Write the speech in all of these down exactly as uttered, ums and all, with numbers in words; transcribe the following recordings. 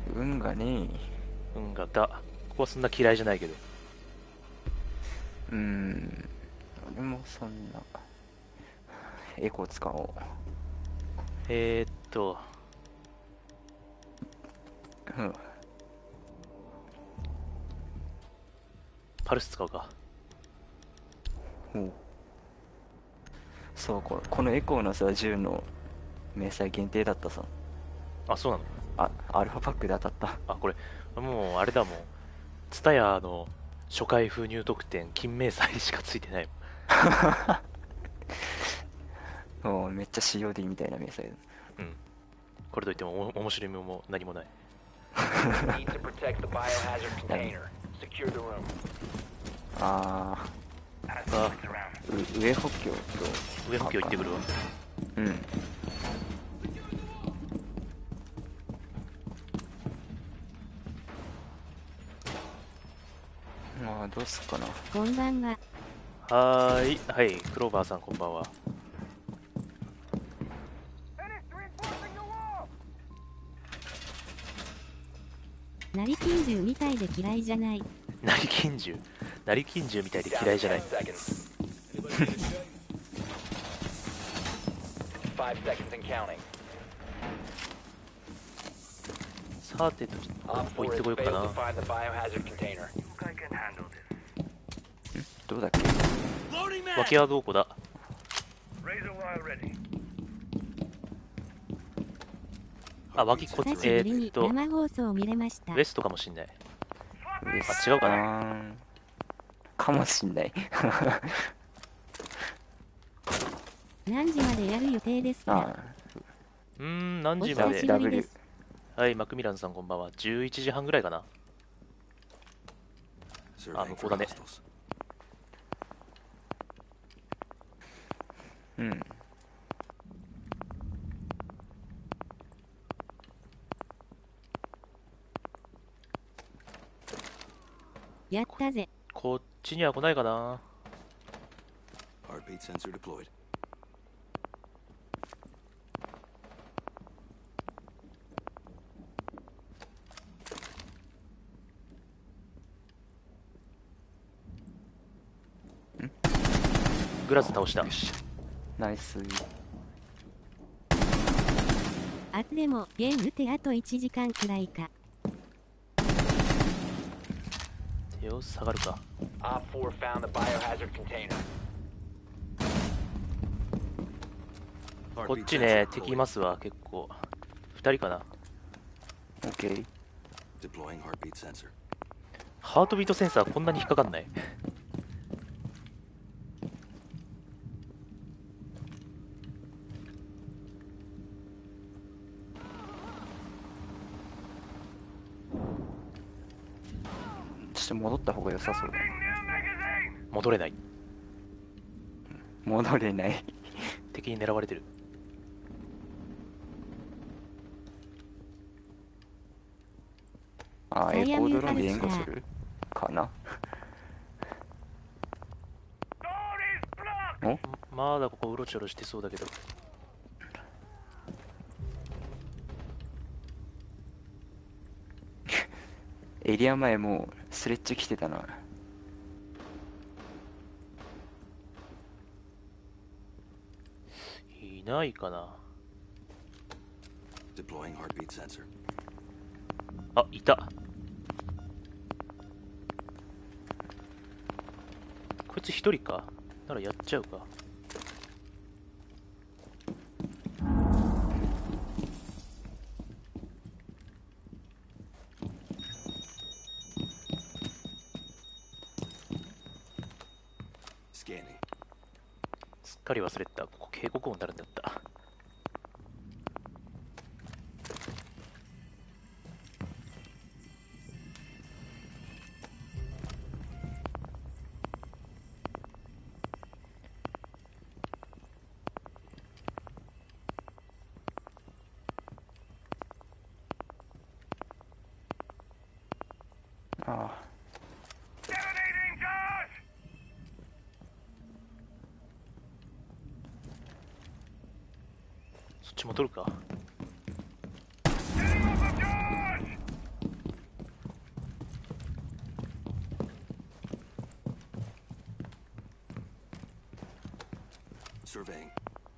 運がね運がだ。ここはそんな嫌いじゃないけど。 うーん俺もそんなエコー使おう。 えー、っとうんパルス使うか。 ほうそうここのエコーのさ銃の明細限定だったさ。 あ、そうなの。 あアルファパックで当たった。 あ、これもうあれだもん。ツタヤの初回封入特典金明細しかついてないもん。もうめっちゃ シーオーディー みたいな明細だ。 うん。これといってもお面白みも何もない。 ああ、 う上補強と上補強行ってくるわ。 うんまあどうすっかな。 こんばんは。 はーい、はい、クローバーさんこんばんは。 成金銃みたいで嫌いじゃない。 成金銃成金銃みたいで嫌いじゃない。さてと、ここ行ってこようかな。 どうだっけ。 脇はどこだ。あ、脇こっち、 久しぶりにえーっと生放送を見れました。 ウエストかもしんない。 ウエスあ違うかななかもしんない何時までやる予定ですか。 あうーん、何お時まで。 久しぶりです。 はい、マクミランさんこんばんは。じゅういちじはんぐらいかな。あ、向こうだね。 うんやったぜ。 こっちには来ないかな。グラス倒した。 ナイス。 あでもゲームってあといちじかんくらいか。 よし、下がるか。こっちね、敵いますわ、結構。ふたりかな。 オッケー。 ハートビートセンサーこんなに引っかかんない。 ちょっと戻った方が良さそうだ。 戻れない。 戻れない敵に狙われてる。 あ、エコードローンで援護するかな。おまだここうろちょろしてそうだけど。 エリア前もうスレッチ来てたな。 いないかな。あ、いた。こいつ一人か。ならやっちゃうか。すっかり忘れてた。ここ警告音になるんだった。 ああ。 そっちも取るか。 surveying.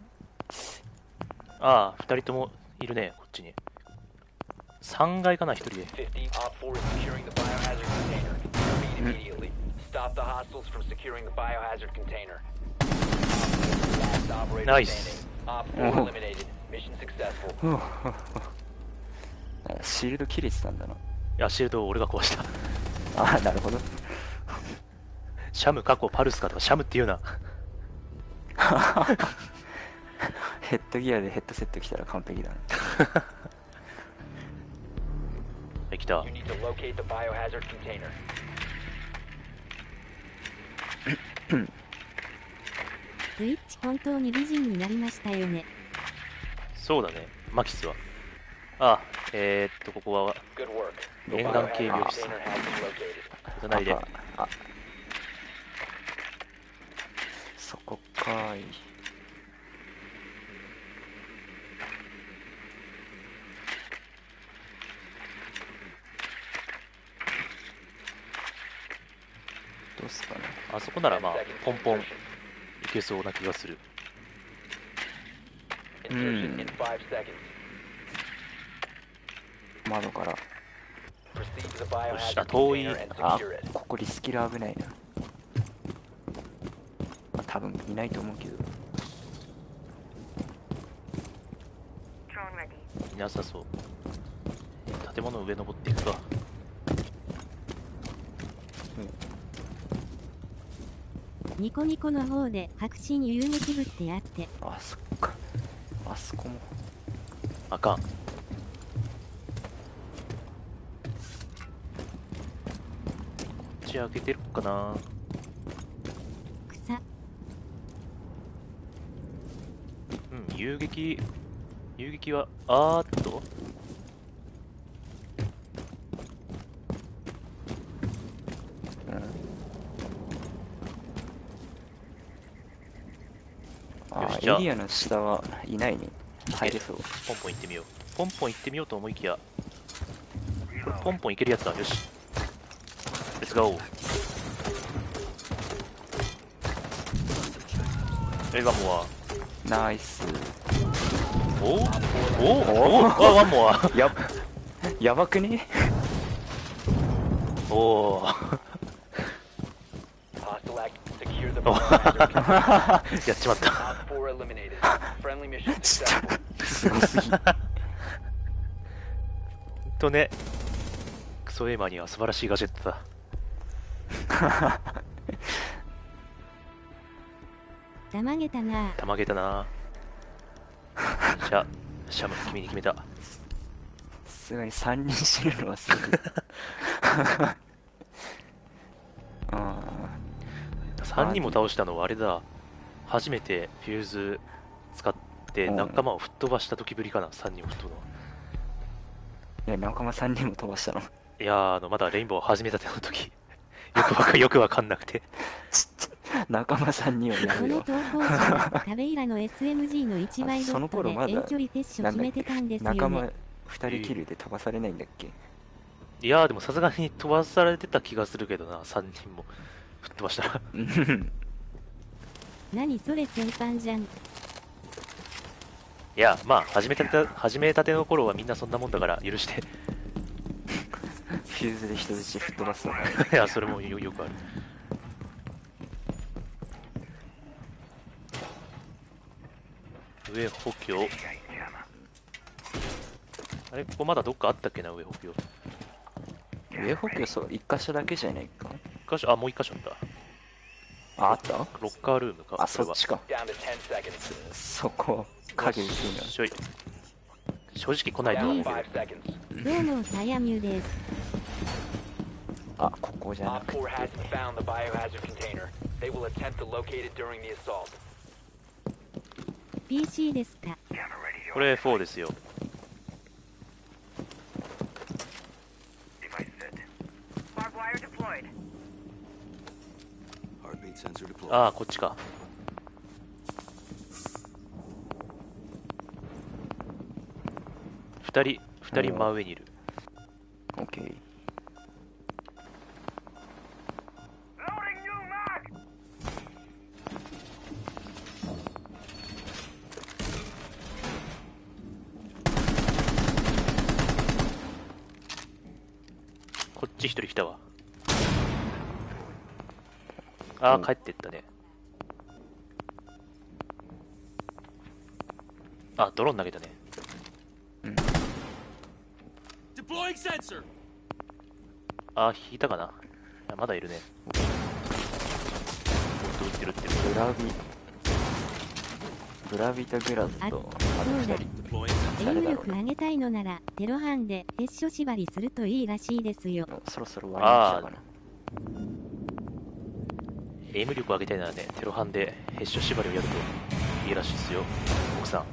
ああ、二人ともいるね、こっちに。さんがいかな、一人で。 fifty, Op four is securing the biohazard container. Proceed immediately. Stop the hostiles from securing the biohazard container. Last operator Nice. standing. Op four eliminated. Mission successful. シールド切れてたんだな。 いや、シールドを俺が壊した。 あ、なるほど。 シャム過去パルスかとか、シャムって言うな。 ヘッドギアでヘッドセット来たら完璧だな。 はい、来た。 You need to locate the biohazard container. スイッチ本当に美人になりましたよね。 そうだね、マキスは。あ、えー、っと、ここは、 Good work. 沿岸警備オフィス。 Container has been located. 行かないで。 あ、あそこかーい。どうすかね。 あそこならまあ、ポンポンいけそうな気がする。 Insertion in five seconds. 窓から。 Proceed to the よし、 biohazard あ、遠い。 container and あ secure it. ここリスキル危ないな。まあ、多分いないと思うけど。 いなさそう。建物の上登っていくか。 ニコニコの方で白真遊撃部ってあって。 あそっか。あそこも。 あかん。こっち開けてるかな。 草。 うん、遊撃、遊撃は、あーっと。 あよしじゃあエリアの下はいないね。入れそう。 ポンポン行ってみよう。ポンポン行ってみようと思いきや、これポンポン行けるやつだ。よし。レッツゴー。え、ワンモア。 ナイス。 おおおおあ、ワンモア。 ややばくね。 おお。 Hostile act. Secure the biohazard container. やっちまった。 Op four eliminated. Friendly mission successful. すごすぎ。 ほんとね、クソエイマーには素晴らしいガジェットだ。 たまげたなぁ。 たまげたな。じゃあ、シャム、君に決めた。 さすがにさんにん死ぬのはすぐ。あさんにんも倒したのはあれだ。初めてフューズ使って仲間を吹っ飛ばした時ぶりかな、さんにんも吹っ飛ぶのは。 いや、仲間さんにんも飛ばしたの。 いやー、あの、まだレインボー始めたての時、よくわか、よくわかんなくて。 仲間さんにんをやこのるよ。 投稿者、タベイラの エスエムジー のいちばいドそのットで頃まだ遠距離撤収決めてたんですよ仲間ね。 ふたりキルで飛ばされないんだっけ。 いやー、でもさすがに飛ばされてた気がするけどな、さんにんも吹っ飛ばしたら。 うん何それ先般じゃん。 いや、まあ、始めたて、始めたての頃はみんなそんなもんだから許して。 フューズで人質吹っ飛ばすの。 いや、それもよ、よくある。上補強。あれ、ここまだどっかあったっけな、上補強。 上補強そう、一箇所だけじゃないか。 一箇所、あ、もう一箇所あった。 あ、あったロッカールームか。 あ、 これはそっちか。 Down to ten seconds. そこ、影薄いな。 しょい正直来ないと Down 思う to けど。 five seconds. どうも、タヤミュです。 あ、ここじゃな Op く four て。 hasn't found the biohazard container. They will attempt to locate it during the assault. ピーシー ですか。 これフォーですよ。 Heartbeat sensor deployed. ああ、こっちか。二人、二人真上にいる。 オッケー。 ち一人来たわ。あうんー、帰ってったね。あ、ドローン投げたね。 うん。 あー、引いたかな。あまだいるね。撃ってる撃ってる。 ブラビブラビとグラズとあとそうだ。 二人。 エイム誰だろう力上げたいのなら、テロ班でヘッショ縛りするといいらしいですよ。 そろそろ終わりにしようかな。 エイム力を上げたいならね、テロ班でヘッショ縛りをやるといいらしいですよ。奥さん。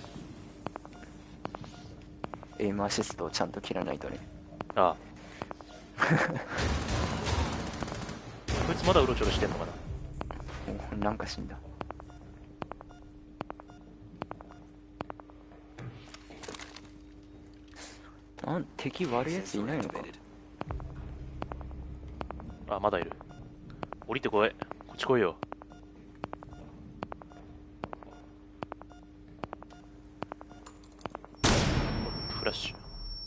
エイムアシストをちゃんと切らないとね。 ああ。こいつまだうろちょろしてんのかな。 おなんか死んだ。なん敵悪いやついないのか。 あ、まだいる。降りてこい。こっち来いよ。フラッシュ。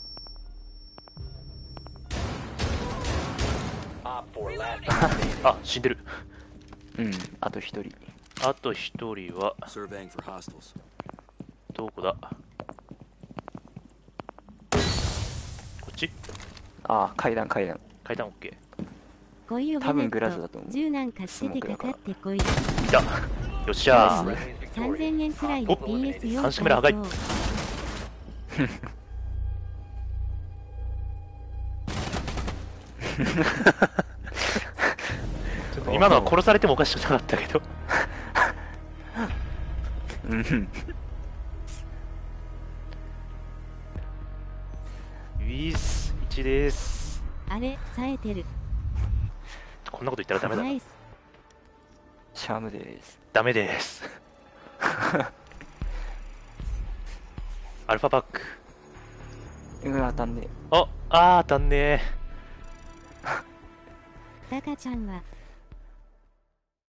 あ、死んでる。 うん、あと一人。 あと一人は、どこだ。こっちああ、階段階段。 階段 OK。 こいよ多分グラベネットスだと思う。 銃なんか捨ててかかってこい。 いた。よっしゃー。 さんぜんえんくらいで ピーエスよん監視カメラ破壊。ちょっと今のは殺されてもおかしくなかったけど。 うん。 ウィースいちです。 あれ、冴えてる。 こんなこと言ったらダメだな。 ナイス。 シャームです。 ダメです。アルファパック。 うわ、当たんねあ、あー当たんねタカちゃんは